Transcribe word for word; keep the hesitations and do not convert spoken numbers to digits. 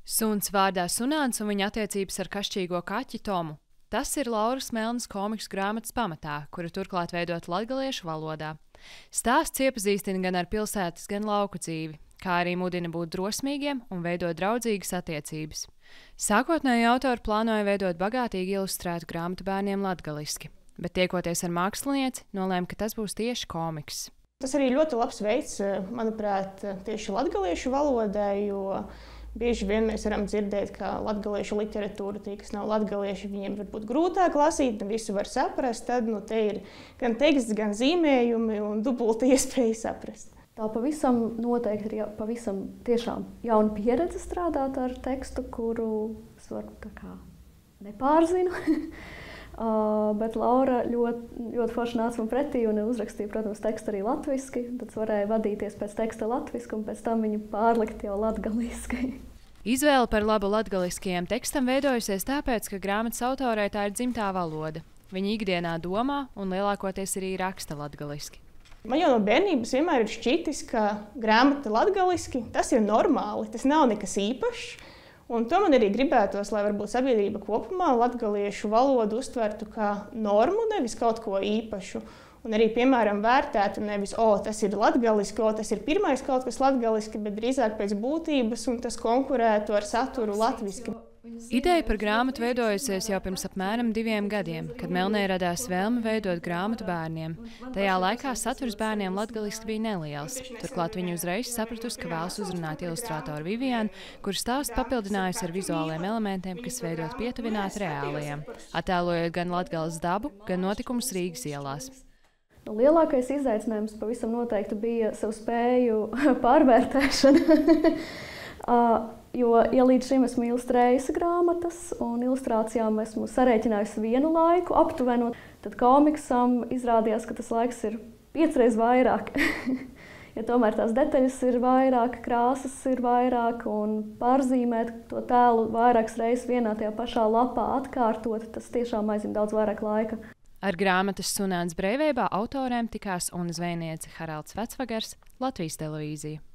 Suns vārdā Sunāns un viņa attiecības ar kašķīgo kaķi Tomu. Tas ir Lauras Melnas komiksu grāmatas pamatā, kuru turklāt veidot latgaliešu valodā. Stāsts iepazīstina gan ar pilsētas, gan lauku dzīvi, kā arī mudina būt drosmīgiem un veidot draudzīgas attiecības. Sākotnēji autori plānoja veidot bagātīgi ilustrētu grāmatu bērniem latgaliski, bet tiekoties ar mākslinieci, nolēma, ka tas būs tieši komiks. Tas arī ļoti labs veids, manuprāt, tieši latgaliešu valodai, jo bieži vien mēs varam dzirdēt, ka latgaliešu literatūra, tie, kas nav latgalieši, viņiem var būt grūtāk lasīt, ne visu var saprast. Tad nu, te ir gan teksts, gan zīmējumi un dubulta iespēja saprast. Tā pavisam noteikti ir ja, pavisam tiešām jauna pieredze strādāt ar tekstu, kuru es varu tā kā nepārzinu. Uh, bet Laura ļoti, ļoti forši nāca man pretī un uzrakstīja, protams, tekstu arī latviski. Tad es varēju vadīties pēc teksta latviski un pēc tam viņu pārlikt jau latgaliski. Izvēle par labu latgaliskajam tekstam veidojusies tāpēc, ka grāmatas autorei tā ir dzimtā valoda. Viņa ikdienā domā un lielākoties arī raksta latgaliski. Man jau no bērnības vienmēr ir šķitis, ka grāmata latgaliski tas ir normāli, tas nav nekas īpašs. Un to man arī gribētos, lai varbūt sabiedrība kopumā latgaliešu valodu uztvertu kā normu, nevis kaut ko īpašu. Un arī, piemēram, vērtētu nevis, o, tas ir latgaliski, o, tas ir pirmais kaut kas latgaliski, bet drīzāk pēc būtības, un tas konkurētu ar saturu latviski. Ideja par grāmatu veidojusies jau pirms apmēram diviem gadiem, kad Melnē radās vēlme veidot grāmatu bērniem. Tajā laikā saturs bērniem latgaliski bija neliels. Turklāt viņi uzreiz sapratusi, ka vēlas uzrunāt ilustrātoru Vivianu, kuru stāstu papildinājusi ar vizuāliem elementiem, kas veidot pietuvināti reālajiem, attēlojot gan Latgales dabu, gan notikumus Rīgas ielās. Nu, lielākais izaicinājums pavisam noteikti bija savu spēju pārvērtēšana. uh, Jo, ja līdz šim esmu ilustrējusi grāmatas un ilustrācijām esmu sarēķinājusi vienu laiku aptuvenu, tad komiksam izrādījās, ka tas laiks ir piecreiz vairāk. Ja tomēr tās detaļas ir vairāk, krāsas ir vairāk un pārzīmēt to tēlu vairākas reizes vienā tajā pašā lapā atkārtot, tas tiešām aizņem daudz vairāk laika. Ar grāmatas Sunāns brīvībā autoriem tikās un zvejniece Haralds Vecvagars, Latvijas televīzija.